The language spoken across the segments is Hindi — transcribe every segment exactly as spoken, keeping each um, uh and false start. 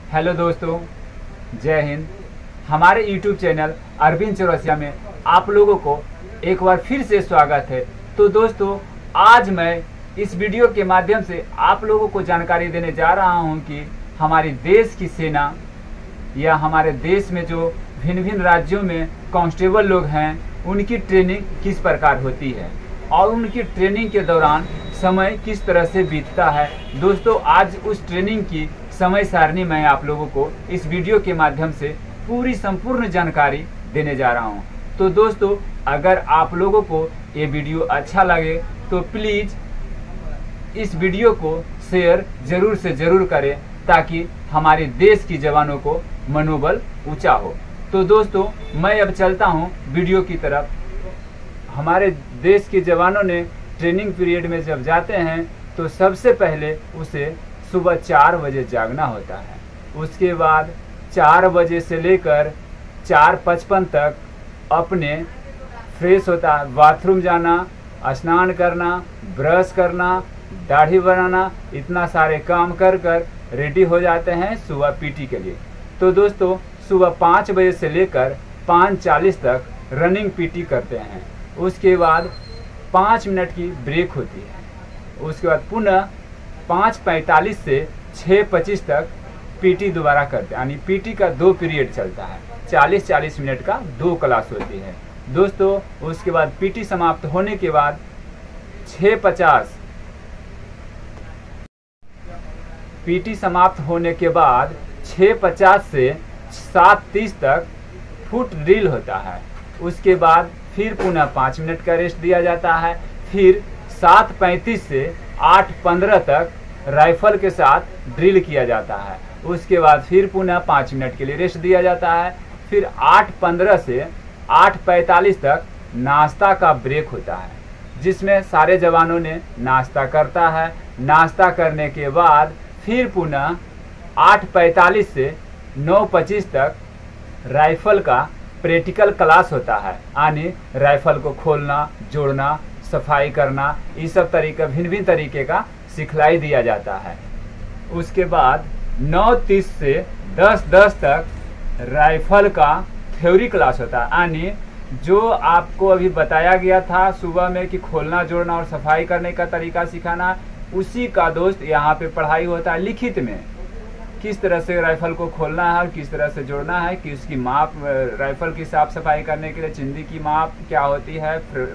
हेलो दोस्तों, जय हिंद। हमारे यूट्यूब चैनल अरविंद चौरसिया में आप लोगों को एक बार फिर से स्वागत है। तो दोस्तों, आज मैं इस वीडियो के माध्यम से आप लोगों को जानकारी देने जा रहा हूं कि हमारी देश की सेना या हमारे देश में जो भिन्न भिन्न राज्यों में कांस्टेबल लोग हैं, उनकी ट्रेनिंग किस प्रकार होती है और उनकी ट्रेनिंग के दौरान समय किस तरह से बीतता है। दोस्तों, आज उस ट्रेनिंग की समय सारणी मैं आप लोगों को इस वीडियो के माध्यम से पूरी संपूर्ण जानकारी देने जा रहा हूं। तो दोस्तों, अगर आप लोगों को ये वीडियो अच्छा लगे तो प्लीज़ इस वीडियो को शेयर जरूर से जरूर करें, ताकि हमारे देश की जवानों को मनोबल ऊंचा हो। तो दोस्तों, मैं अब चलता हूं वीडियो की तरफ। हमारे देश के जवानों ने ट्रेनिंग पीरियड में जब जाते हैं तो सबसे पहले उसे सुबह चार बजे जागना होता है। उसके बाद चार बजे से लेकर चार पचपन तक अपने फ्रेश होता है, बाथरूम जाना, स्नान करना, ब्रश करना, दाढ़ी बनाना, इतना सारे काम कर कर रेडी हो जाते हैं सुबह पीटी के लिए। तो दोस्तों, सुबह पाँच बजे से लेकर पाँच चालीस तक रनिंग पीटी करते हैं। उसके बाद पाँच मिनट की ब्रेक होती है। उसके बाद पुनः पाँच पैंतालीस से छः पच्चीस तक पीटी दोबारा करते हैं, यानी पीटी का दो पीरियड चलता है। चालीस चालीस मिनट का दो क्लास होती है दोस्तों। उसके बाद पीटी समाप्त होने के बाद छः पचास पीटी समाप्त होने के बाद छः पचास से सात तीस तक फुट ड्रिल होता है। उसके बाद फिर पुनः पाँच मिनट का रेस्ट दिया जाता है। फिर सात पैंतीस से आठ पंद्रह तक राइफल के साथ ड्रिल किया जाता है। उसके बाद फिर पुनः पाँच मिनट के लिए रेस्ट दिया जाता है। फिर आठ पंद्रह से आठ पैंतालीस तक नाश्ता का ब्रेक होता है, जिसमें सारे जवानों ने नाश्ता करता है। नाश्ता करने के बाद फिर पुनः आठ पैंतालीस से नौ पच्चीस तक राइफल का प्रैक्टिकल क्लास होता है, यानी राइफल को खोलना, जोड़ना, सफाई करना, इस सब तरीके भिन्न भिन्न तरीके का सिखलाई दिया जाता है। उसके बाद नौ तीस से दस दस तक राइफल का थ्योरी क्लास होता है, यानी जो आपको अभी बताया गया था सुबह में कि खोलना, जोड़ना और सफाई करने का तरीका सिखाना, उसी का दोस्त यहाँ पे पढ़ाई होता है लिखित में। किस तरह से राइफल को खोलना है और किस तरह से जोड़ना है, कि उसकी माप, राइफल की साफ सफाई करने के लिए चिंदी की माप क्या होती है,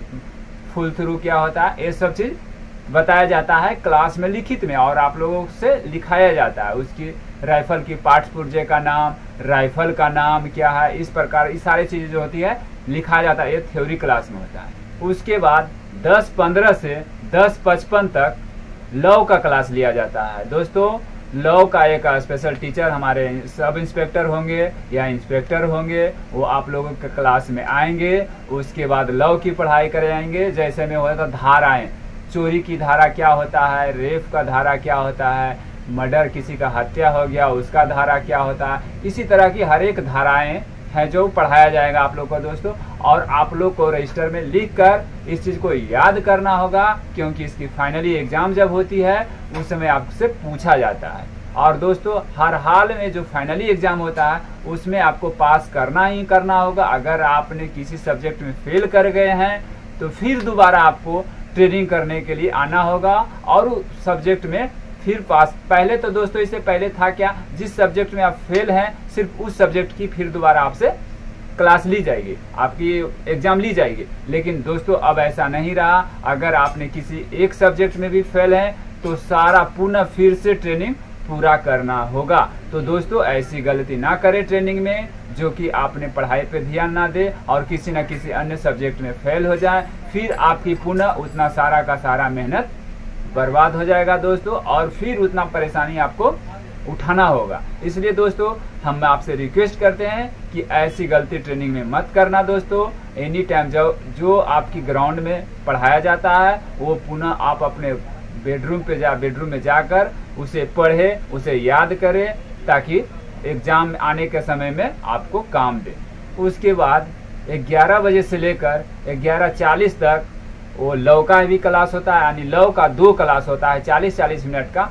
फुल थ्रू क्या होता है, ये सब चीज़ बताया जाता है क्लास में लिखित में, और आप लोगों से लिखाया जाता है। उसकी राइफल की पार्ट्स पुर्जे का नाम, राइफल का नाम क्या है, इस प्रकार ये सारी चीज़ें जो होती है लिखाया जाता है। ये थ्योरी क्लास में होता है। उसके बाद दस पंद्रह से दस पचपन तक लॉ का क्लास लिया जाता है। दोस्तों, लॉ का एक स्पेशल टीचर हमारे सब इंस्पेक्टर होंगे या इंस्पेक्टर होंगे, वो आप लोगों के क्लास में आएंगे। उसके बाद लॉ की पढ़ाई कराएंगे। जैसे में होता धाराएं, चोरी की धारा क्या होता है, रेप का धारा क्या होता है, मर्डर, किसी का हत्या हो गया उसका धारा क्या होता है, इसी तरह की हर एक धाराएं हैं जो पढ़ाया जाएगा आप लोग को दोस्तों। और आप लोग को रजिस्टर में लिख कर इस चीज़ को याद करना होगा, क्योंकि इसकी फाइनली एग्जाम जब होती है उस समय आपसे पूछा जाता है। और दोस्तों, हर हाल में जो फाइनली एग्जाम होता है उसमें आपको पास करना ही करना होगा। अगर आपने किसी सब्जेक्ट में फेल कर गए हैं तो फिर दोबारा आपको ट्रेनिंग करने के लिए आना होगा और उस सब्जेक्ट में फिर पास। पहले तो दोस्तों इससे पहले था क्या, जिस सब्जेक्ट में आप फेल हैं सिर्फ उस सब्जेक्ट की फिर दोबारा आपसे क्लास ली जाएगी, आपकी एग्जाम ली जाएगी। लेकिन दोस्तों अब ऐसा नहीं रहा। अगर आपने किसी एक सब्जेक्ट में भी फेल है तो सारा पुनः फिर से ट्रेनिंग पूरा करना होगा। तो दोस्तों, ऐसी गलती ना करें ट्रेनिंग में, जो कि आपने पढ़ाई पे ध्यान ना दे और किसी न किसी अन्य सब्जेक्ट में फेल हो जाए, फिर आपकी पुनः उतना सारा का सारा मेहनत बर्बाद हो जाएगा दोस्तों, और फिर उतना परेशानी आपको उठाना होगा। इसलिए दोस्तों, हम आपसे रिक्वेस्ट करते हैं कि ऐसी गलती ट्रेनिंग में मत करना दोस्तों। एनी टाइम जो जो आपकी ग्राउंड में पढ़ाया जाता है वो पुनः आप अपने बेडरूम पे जा बेडरूम में जाकर उसे पढ़े, उसे याद करें, ताकि एग्जाम आने के समय में आपको काम दे। उसके बाद ग्यारह बजे से लेकर ग्यारह चालीस तक वो लॉ का भी क्लास होता है, यानी लॉ का दो क्लास होता है चालीस चालीस मिनट का।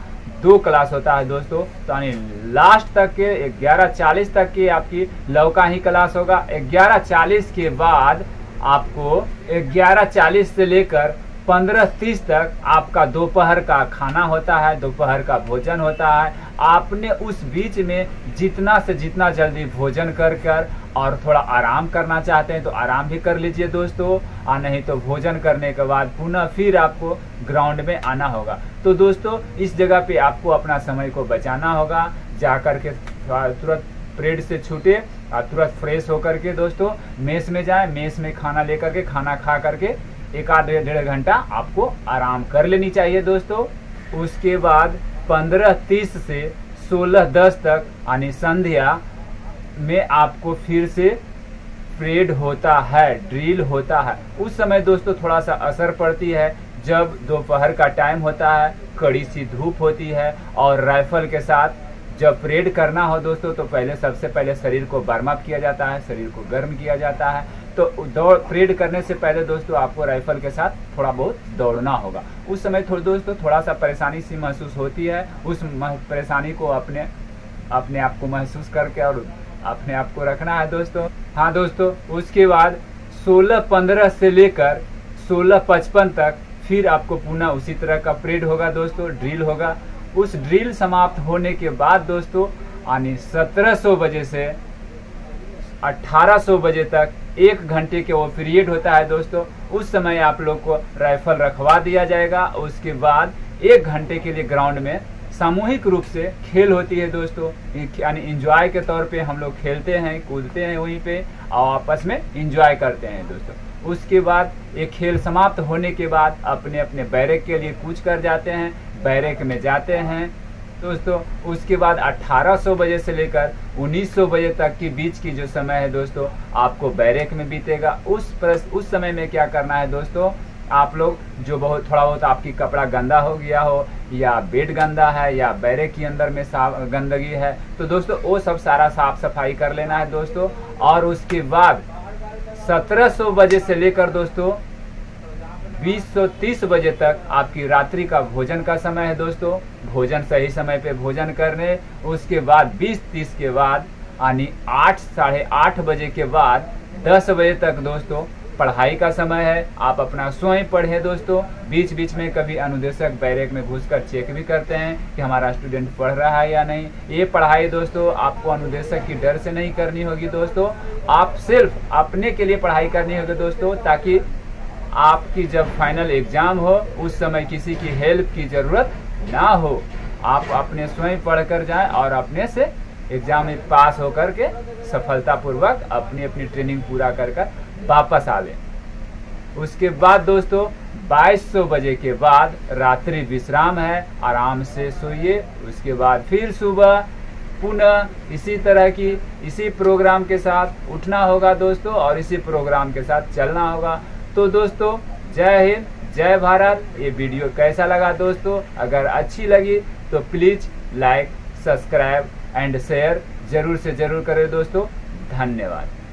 दो क्लास होता है दोस्तों। तो यानी लास्ट तक के ग्यारह चालीस तक की आपकी लव का ही क्लास होगा। ग्यारह चालीस के बाद आपको ग्यारह चालीस से लेकर पंद्रह तीस तक आपका दोपहर का खाना होता है, दोपहर का भोजन होता है। आपने उस बीच में जितना से जितना जल्दी भोजन कर कर और थोड़ा आराम करना चाहते हैं तो आराम भी कर लीजिए दोस्तों, और नहीं तो भोजन करने के बाद पुनः फिर आपको ग्राउंड में आना होगा। तो दोस्तों इस जगह पे आपको अपना समय को बचाना होगा। जा कर के तुरंत परेड से छूटे और तुरंत फ्रेश होकर के दोस्तों मेस में जाएं, मेस में खाना लेकर के खाना खा करके एक आध डेढ़ घंटा आपको आराम कर लेनी चाहिए दोस्तों। उसके बाद पंद्रह तीस से सोलह दस तक यानी संध्या में आपको फिर से परेड होता है, ड्रिल होता है। उस समय दोस्तों थोड़ा सा असर पड़ती है जब दोपहर का टाइम होता है, कड़ी सी धूप होती है और राइफल के साथ जब परेड करना हो दोस्तों तो पहले सबसे पहले शरीर को वार्म अप किया जाता है, शरीर को गर्म किया जाता है। तो दौड़ परेड करने से पहले दोस्तों आपको राइफल के साथ थोड़ा बहुत दौड़ना होगा। उस समय थोड़ा दोस्तों थोड़ा सा परेशानी सी महसूस होती है, उस परेशानी को अपने अपने आप को महसूस करके और अपने आप को रखना है दोस्तों। हाँ दोस्तों, उसके बाद सोलह पंद्रह से लेकर सोलह पचपन तक फिर आपको पुनः उसी तरह का परेड होगा दोस्तों, ड्रिल होगा। उस ड्रिल समाप्त होने के बाद दोस्तों यानी सत्रह सौ बजे से अठारह सौ बजे तक एक घंटे के वो पीरियड होता है दोस्तों। उस समय आप लोग को राइफल रखवा दिया जाएगा। उसके बाद एक घंटे के लिए ग्राउंड में सामूहिक रूप से खेल होती है दोस्तों, यानी एंजॉय के तौर पे हम लोग खेलते हैं, कूदते हैं वहीं पे और आपस में एंजॉय करते हैं दोस्तों। उसके बाद ये खेल समाप्त होने के बाद अपने अपने बैरक के लिए कूच कर जाते हैं, बैरक में जाते हैं दोस्तों। उसके बाद अठारह सौ बजे से लेकर उन्नीस सौ बजे तक के बीच की जो समय है दोस्तों आपको बैरक में बीतेगा। उस प्रस, उस समय में क्या करना है दोस्तों, आप लोग जो बहुत थोड़ा बहुत आपकी कपड़ा गंदा हो गया हो या बेड गंदा है या बैरक के अंदर में साफ गंदगी है तो दोस्तों वो सब सारा साफ सफाई कर लेना है दोस्तों। और उसके बाद सत्रह सौ बजे से लेकर दोस्तों बीस सौ तीस बजे तक आपकी रात्रि का भोजन का समय है दोस्तों। भोजन सही समय पे भोजन करने। उसके बाद बीस तीस के बाद यानी आठ साढ़े आठ बजे के बाद दस बजे तक दोस्तों पढ़ाई का समय है। आप अपना स्वयं पढ़ें दोस्तों। बीच बीच में कभी अनुदेशक बैरक में घुसकर चेक भी करते हैं कि हमारा स्टूडेंट पढ़ रहा है या नहीं। ये पढ़ाई दोस्तों आपको अनुदेशक की डर से नहीं करनी होगी दोस्तों, आप सिर्फ अपने के लिए पढ़ाई करनी होगी दोस्तों, ताकि आपकी जब फाइनल एग्जाम हो उस समय किसी की हेल्प की जरूरत ना हो। आप अपने स्वयं पढ़कर जाएं और अपने से एग्जाम में पास होकर के सफलतापूर्वक अपनी अपनी ट्रेनिंग पूरा कर कर वापस आवे। उसके बाद दोस्तों बाईस सौ बजे के बाद रात्रि विश्राम है, आराम से सोइए। उसके बाद फिर सुबह पुनः इसी तरह की इसी प्रोग्राम के साथ उठना होगा दोस्तों और इसी प्रोग्राम के साथ चलना होगा। तो दोस्तों जय हिंद, जय भारत। ये वीडियो कैसा लगा दोस्तों? अगर अच्छी लगी तो please like, subscribe and share जरूर से जरूर करें दोस्तों। धन्यवाद।